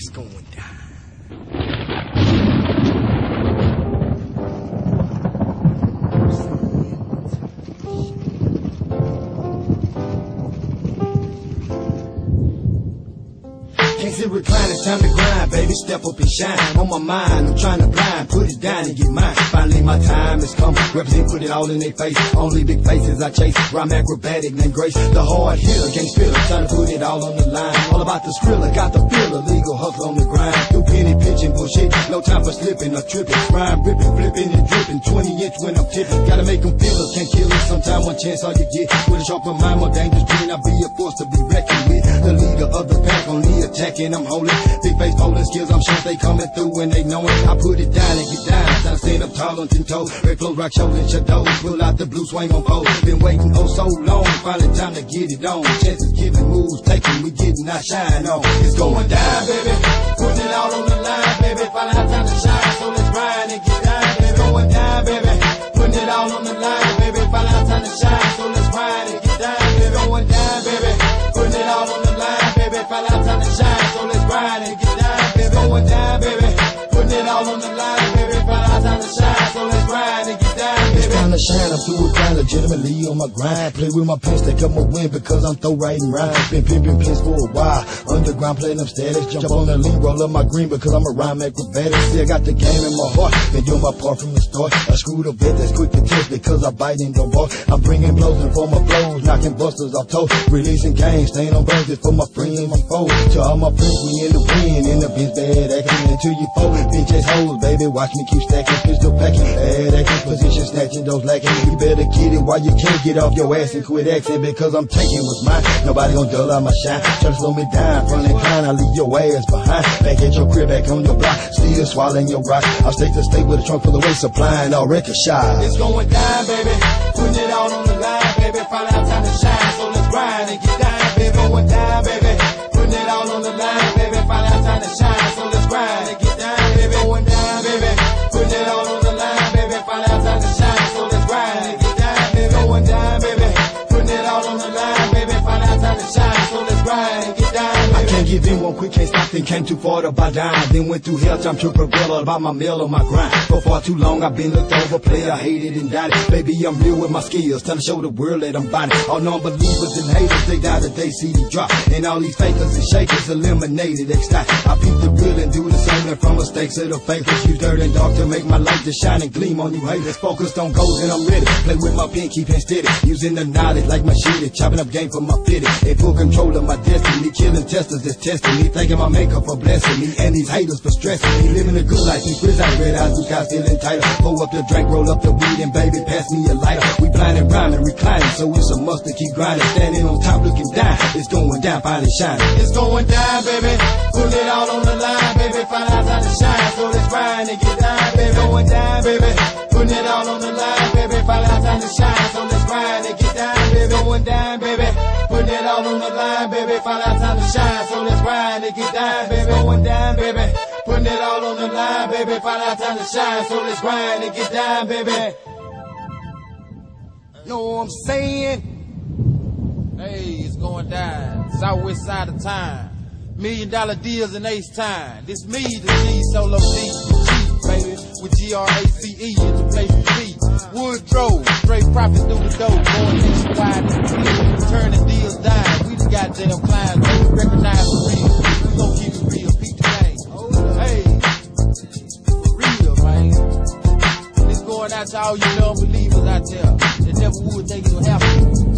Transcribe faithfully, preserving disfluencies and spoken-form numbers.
It's going down. Can't sit recline, it's time to grind, baby, step up and shine. On my mind, I'm trying to blind, put it down and get mine. Finally my time has come, represent, put it all in their face. Only big faces I chase, rhyme acrobatic named Grace. The hard hitter, can't spill it, trying to put it all on the line. All about the skrilla, got the feel, illegal hustle on the grind. Through penny pitching bullshit, no time for slipping or tripping. Rhyme ripping, flipping and dripping, twenty inch when I'm tipping. Gotta make them feel it, can't kill it, sometime one chance all you get. With a sharper mind, more dangerous brain, I'll be a force to be reckoned with. The leader of the pack, only attacking, I'm holding. Big face bowling skills, I'm sure they coming through when they know it. I put it down and get down, trying to stand up tall on ten toes. Red flow, rock, shoulders, shadows, pull out the blue, swing on pole. Been waiting oh so long, finally time to get it on. Chances given, moves taken, we getting our shine on. It's going down, baby, putting it all on the line, baby. Finally time to shine, so let's grind and get down, baby. It's going down, baby, putting it all on the line, baby. Finally time to shine, so let's grind and get down, baby. It's going down, baby, putting it all on the line, baby. Finally time to shine, so let's grind and get down, baby. Going down, baby, putting it all on the line, baby. Finally time to shine, so let's grind and get down, baby. It's time to shine, I'm through with grind, legitimately on my grind. Play with my pens, take up my win because I'm throw writing rhymes. Been pimping pins for a while, underground playing them statics. Jump on the lead, roll up my green because I'm a rhyme acrobatic. See, I got the game in my heart, been doing my part from the start. I screwed a bit that's quick to test because I bite and don't bark. I'm bringing blows and for my flows, knocking busters off toe. Releasing games, staying on burgers for my friends and my foes. To all my friends, we in the win, in the bench bad acting until you fold. Bitch ass hoes, baby, watch me keep stacking, pistol packing, bad acting, position snatching, those lacking. You better get it while you can't get off your ass and quit acting because I'm taking what's mine. Nobody gon' dull out my shine. Try to slow me down, front incline, I leave your ass behind. Back at your crib, back on your block, still swallowing your rock. I'm state to state with a trunk full of weight, supplying all record shot. It's going down, baby, putting it all on the line, baby. Finally time to shine, so let's grind and get down, baby. Going down, baby, putting it all on the line, baby. Finally time to shine, so let's grind and get down, baby. Going down, baby, putting it all on the line, baby. Finally time to shine, so let's grind and get down, baby. Going down, baby, putting it all on the line, baby. Finally time to shine, so let's grind and get down, baby. I can't give in one quick, can't stop, then came too far to buy down. Then went through hell, time to prevail all about my meal on my grind. For far too long, I've been looked over, player hated and doubted. Baby, I'm real with my skills, time to show the world that I'm buying. All non-believers and haters, they die the day C D drop. And all these fakers and shakers eliminated, excited. I peep the real and do the same, and from mistakes of the fakers. Use dirt and dark to make my light to shine and gleam on you haters. Focused on goals and I'm ready. Play with my pen, keep it steady. Using the knowledge like my shitty, chopping up game for my fitty. In full control of my destiny, killing testers that's testing me. Thanking my maker for blessing me, and these haters for stressing me. Living a good life, these frizz out, red eyes, blue guys feeling tighter. Pull up the drink, roll up the weed, and baby, pass me a lighter. We blind and rhyming, reclining, so it's a must to keep grinding. Standing on top, looking down. It's going down, finally shining. It's going down, baby. Put it all on the line, baby. Finally time to shine, so let's grind and get down, baby. Going down, baby. Putting it all on the line, baby. Finally time to shine, so let's grind and get down, baby. Going down, baby. Putting it all on the line, baby. Finally time to shine, so let's grind and get down, baby. Going down, baby. Putting it all on the line, baby. Finally time to shine, so let's grind and get down, baby. Know what I'm saying? Hey, it's going down. Southwest side of town. Million dollar deals in ace time. This me, the G solo D, G, baby, with G R A C E, it's a place to be. Woodrow, straight profit through the door, going nationwide in the field, turning deals down. We the goddamn clients, so we recognize the real. We gon' keep it real, peep the game. Hey, for real, man. It's going out to all you non-believers out there that never would think it'll happen.